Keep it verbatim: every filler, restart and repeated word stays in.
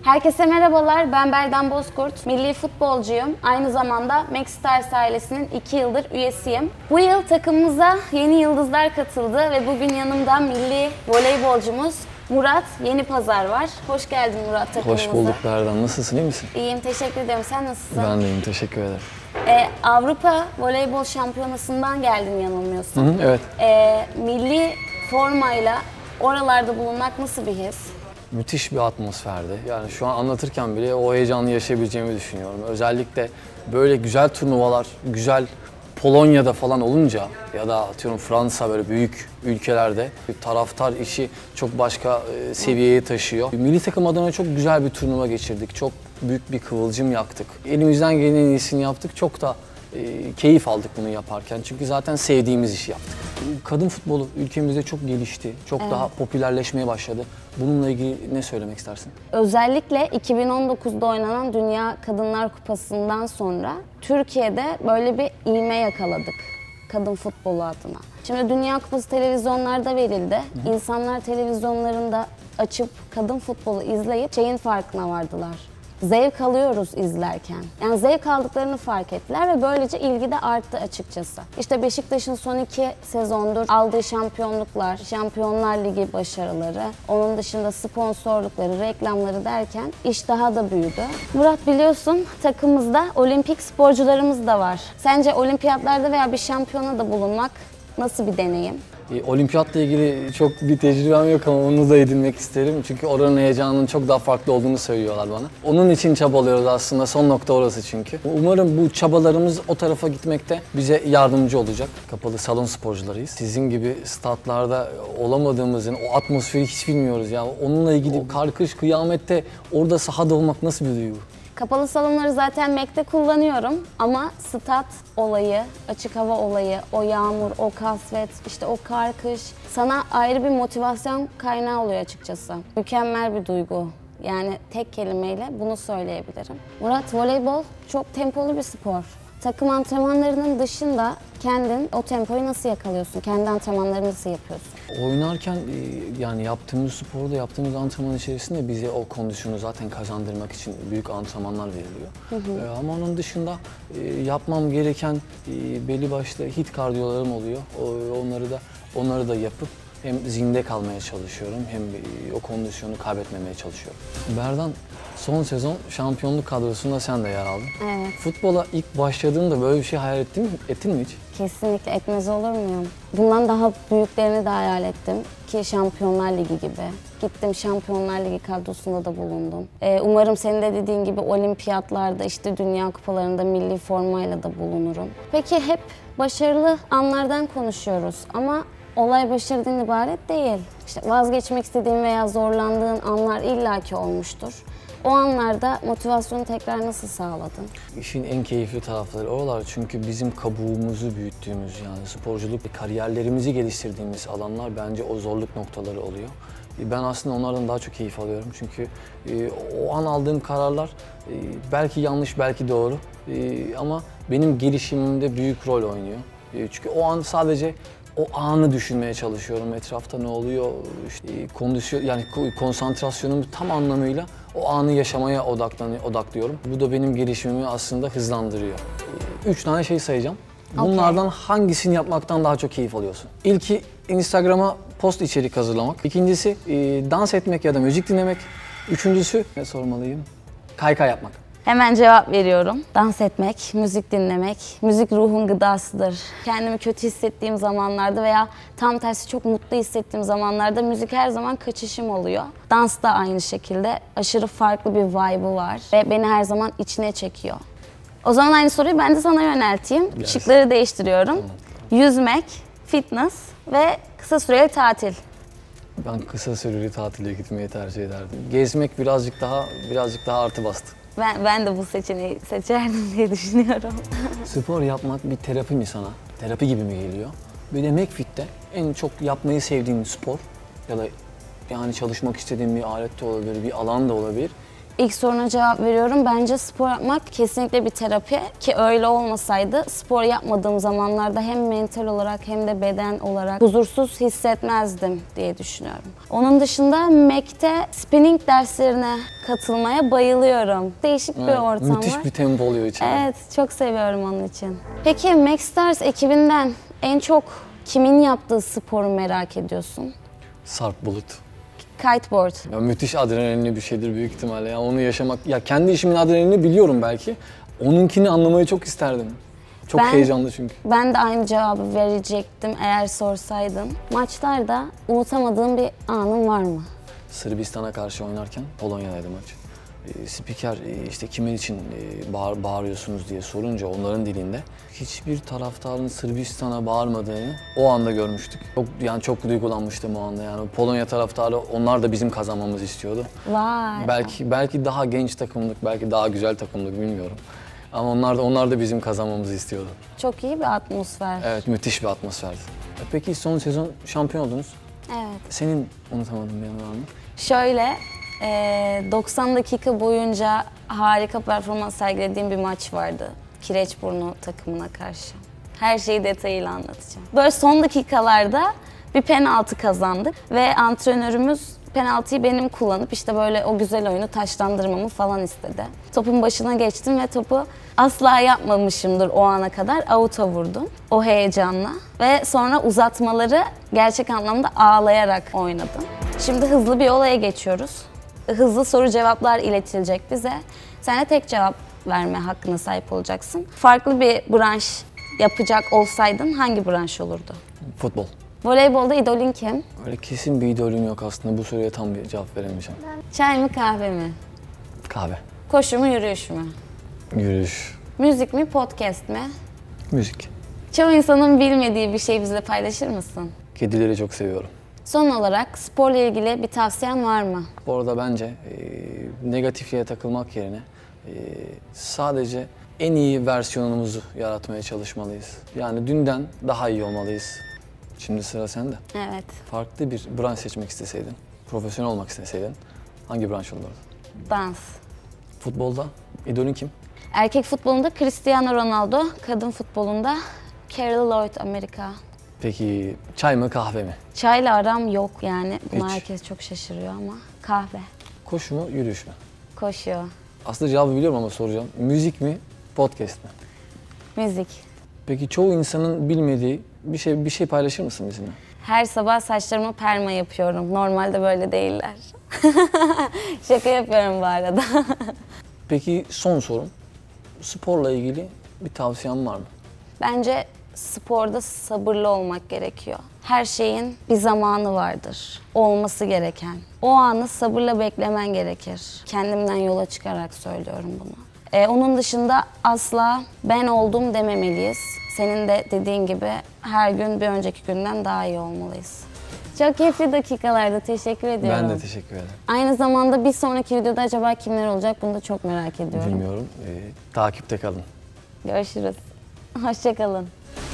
Herkese merhabalar, ben Berdan Bozkurt, milli futbolcuyum. Aynı zamanda Maxstars ailesinin iki yıldır üyesiyim. Bu yıl takımımıza yeni yıldızlar katıldı ve bugün yanımda milli voleybolcumuz Murat Yenipazar var. Hoş geldin Murat takımımıza. Hoş bulduk Berdan. Nasılsın, iyi misin? İyiyim, teşekkür ederim. Sen nasılsın? Ben de iyiyim, teşekkür ederim. Ee, Avrupa Voleybol Şampiyonası'ndan geldin yanılmıyorsam. Hı hı, evet. Ee, milli formayla oralarda bulunmak nasıl bir his? Müthiş bir atmosferdi. Yani şu an anlatırken bile o heyecanı yaşayabileceğimi düşünüyorum. Özellikle böyle güzel turnuvalar, güzel Polonya'da falan olunca ya da atıyorum Fransa böyle büyük ülkelerde taraftar işi çok başka e, seviyeye taşıyor. Milli takım adına çok güzel bir turnuva geçirdik. Çok büyük bir kıvılcım yaktık. Elimizden gelen en iyisini yaptık. Çok da e, keyif aldık bunu yaparken. Çünkü zaten sevdiğimiz işi yaptık. Kadın futbolu ülkemizde çok gelişti. Çok evet. daha popülerleşmeye başladı. Bununla ilgili ne söylemek istersin? Özellikle iki bin on dokuzda oynanan Dünya Kadınlar Kupası'ndan sonra Türkiye'de böyle bir ivme yakaladık kadın futbolu adına. Şimdi Dünya Kupası televizyonlarda verildi. Hı hı. İnsanlar televizyonlarında açıp kadın futbolu izleyip şeyin farkına vardılar. Zevk alıyoruz izlerken. Yani zevk aldıklarını fark ettiler ve böylece ilgi de arttı açıkçası. İşte Beşiktaş'ın son iki sezondur aldığı şampiyonluklar, Şampiyonlar Ligi başarıları, onun dışında sponsorlukları, reklamları derken iş daha da büyüdü. Murat, biliyorsun takımımızda olimpik sporcularımız da var. Sence olimpiyatlarda veya bir şampiyonada bulunmak nasıl bir deneyim? E, olimpiyatla ilgili çok bir tecrübem yok ama onu da edinmek isterim. Çünkü oranın heyecanının çok daha farklı olduğunu söylüyorlar bana. Onun için çabalıyoruz aslında. Son nokta orası çünkü. Umarım bu çabalarımız o tarafa gitmekte bize yardımcı olacak. Kapalı salon sporcularıyız. Sizin gibi statlarda olamadığımızın, o atmosferi hiç bilmiyoruz ya. Onunla ilgili kar, kış, kıyamette orada sahada olmak nasıl bir duygu? Kapalı salonları zaten Mac'te kullanıyorum ama stat olayı, açık hava olayı, o yağmur, o kasvet, işte o kar, kış sana ayrı bir motivasyon kaynağı oluyor açıkçası. Mükemmel bir duygu. Yani tek kelimeyle bunu söyleyebilirim. Murat, voleybol çok tempolu bir spor. Takım antrenmanlarının dışında kendin o tempoyu nasıl yakalıyorsun? Kendi antrenmanlarını nasıl yapıyorsun? Oynarken yani yaptığımız sporda, yaptığımız antrenman içerisinde bize o kondisyonu zaten kazandırmak için büyük antrenmanlar veriliyor. Hı hı. Ama onun dışında yapmam gereken belli başlı hit kardiyolarım oluyor. Onları da onları da yapıp hem zinde kalmaya çalışıyorum hem o kondisyonu kaybetmemeye çalışıyorum. Berdan, son sezon şampiyonluk kadrosunda sen de yer aldın. Evet. Futbola ilk başladığında böyle bir şey hayal ettin mi, ettin mi hiç? Kesinlikle etmez olur muyum? Bundan daha büyüklerini de hayal ettim ki Şampiyonlar Ligi gibi. Gittim Şampiyonlar Ligi kadrosunda da bulundum. Ee, umarım senin de dediğin gibi olimpiyatlarda, işte dünya kupalarında milli formayla da bulunurum. Peki hep başarılı anlardan konuşuyoruz ama olay başarıdan ibaret değil. İşte vazgeçmek istediğin veya zorlandığın anlar illaki olmuştur. O anlarda motivasyonu tekrar nasıl sağladın? İşin en keyifli tarafları oralar çünkü bizim kabuğumuzu büyüttüğümüz, yani sporculuk ve kariyerlerimizi geliştirdiğimiz alanlar bence o zorluk noktaları oluyor. Ben aslında onlardan daha çok keyif alıyorum çünkü o an aldığım kararlar belki yanlış, belki doğru ama benim gelişimimde büyük rol oynuyor. Çünkü o an sadece o anı düşünmeye çalışıyorum. Etrafta ne oluyor? İşte kondisyon, yani konsantrasyonumu tam anlamıyla o anı yaşamaya odaklıyorum. Bu da benim gelişimimi aslında hızlandırıyor. Üç tane şey sayacağım. Bunlardan okay. hangisini yapmaktan daha çok keyif alıyorsun? İlki Instagram'a post içerik hazırlamak. İkincisi dans etmek ya da müzik dinlemek. Üçüncüsü ne sormalıyım? Kaykay yapmak. Hemen cevap veriyorum. Dans etmek, müzik dinlemek, müzik ruhun gıdasıdır. Kendimi kötü hissettiğim zamanlarda veya tam tersi çok mutlu hissettiğim zamanlarda müzik her zaman kaçışım oluyor. Dans da aynı şekilde aşırı farklı bir vibe'ı var ve beni her zaman içine çekiyor. O zaman aynı soruyu ben de sana yönelteyim. Yes. Şıkları değiştiriyorum. Tamam. Yüzmek, fitness ve kısa süreli tatil. Ben kısa süreli tatile gitmeyi tercih ederdim. Gezmek birazcık daha birazcık daha artı bastı. Ben, ben de bu seçeneği seçerdim diye düşünüyorum. Spor yapmak bir terapi mi sana? Terapi gibi mi geliyor? Bir de McFit'te en çok yapmayı sevdiğin spor ya da yani çalışmak istediğin bir alet de olabilir, bir alan da olabilir. İlk soruna cevap veriyorum. Bence spor yapmak kesinlikle bir terapi ki öyle olmasaydı spor yapmadığım zamanlarda hem mental olarak hem de beden olarak huzursuz hissetmezdim diye düşünüyorum. Onun dışında M E K'te spinning derslerine katılmaya bayılıyorum. Değişik Evet, bir ortam müthiş var. bir tempo oluyor içeride. Evet, çok seviyorum onun için. Peki Maxstars ekibinden en çok kimin yaptığı sporu merak ediyorsun? Sarp Bulut. Kiteboard. Ya müthiş adrenalinli bir şeydir büyük ihtimalle. Ya onu yaşamak, ya kendi işimin adrenalini biliyorum belki. Onunkini anlamayı çok isterdim. Çok Ben- heyecanlı çünkü. Ben de aynı cevabı verecektim eğer sorsaydın. Maçlarda unutamadığın bir anın var mı? Sırbistan'a karşı oynarken Polonya'daydı maç. Ee, spiker e, işte kimin için e, bağır, bağırıyorsunuz diye sorunca onların dilinde hiçbir taraftarın Sırbistan'a bağırmadığını o anda görmüştük. Çok, yani çok duygulanmıştım o anda. Yani Polonya taraftarı onlar da bizim kazanmamızı istiyordu. Vay. Belki belki daha genç takımlık, belki daha güzel takımlık bilmiyorum. Ama onlar da onlar da bizim kazanmamızı istiyordu. Çok iyi bir atmosfer. Evet, müthiş bir atmosferdi. E Peki son sezon şampiyon oldunuz. Evet. Senin unutamadığın bir an var mı? Şöyle, e, doksan dakika boyunca harika performans sergilediğim bir maç vardı. Kireçburnu takımına karşı. Her şeyi detayıyla anlatacağım. Böyle son dakikalarda bir penaltı kazandık ve antrenörümüz penaltıyı benim kullanıp işte böyle o güzel oyunu taşlandırmamı falan istedi. Topun başına geçtim ve topu asla yapmamışımdır o ana kadar. Out'a vurdum o heyecanla ve sonra uzatmaları gerçek anlamda ağlayarak oynadım. Şimdi hızlı bir olaya geçiyoruz. Hızlı soru cevaplar iletilecek bize. Sen de tek cevap verme hakkına sahip olacaksın. Farklı bir branş yapacak olsaydın hangi branş olurdu? Futbol. Voleybolda idolün kim? Öyle kesin bir idolüm yok aslında. Bu soruya tam bir cevap veremeyeceğim. Çay mı kahve mi? Kahve. Koşu mu yürüyüş mü? Yürüyüş. Müzik mi podcast mi? Müzik. Çoğu insanın bilmediği bir şey bizle paylaşır mısın? Kedileri çok seviyorum. Son olarak sporla ilgili bir tavsiyen var mı? Bu arada bence e, negatifliğe takılmak yerine e, sadece en iyi versiyonumuzu yaratmaya çalışmalıyız. Yani dünden daha iyi olmalıyız. Şimdi sıra sende. Evet. Farklı bir branş seçmek isteseydin, profesyonel olmak isteseydin hangi branş olurdu? Dans. Futbolda idolün kim? Erkek futbolunda Cristiano Ronaldo, kadın futbolunda Carol Lloyd Amerika. Peki çay mı kahve mi? Çayla aram yok yani. Buna Hiç. herkes çok şaşırıyor ama kahve. Koşu mu, yürüyüş mü? Koşuyor. Aslında cevabı biliyorum ama soracağım. Müzik mi, podcast mi? Müzik. Peki çoğu insanın bilmediği bir şey bir şey paylaşır mısın bizimle? Her sabah saçlarıma perma yapıyorum. Normalde böyle değiller. Şaka yapıyorum bu arada. Peki son sorum. Sporla ilgili bir tavsiyen var mı? Bence sporda sabırlı olmak gerekiyor. Her şeyin bir zamanı vardır. Olması gereken. O anı sabırla beklemen gerekir. Kendimden yola çıkarak söylüyorum bunu. Ee, onun dışında asla ben oldum dememeliyiz. Senin de dediğin gibi her gün bir önceki günden daha iyi olmalıyız. Çok keyifli dakikalardı. Teşekkür ediyorum. Ben de teşekkür ederim. Aynı zamanda bir sonraki videoda acaba kimler olacak bunu da çok merak ediyorum. Bilmiyorum. Ee, takipte kalın. Görüşürüz. Hoşça kalın.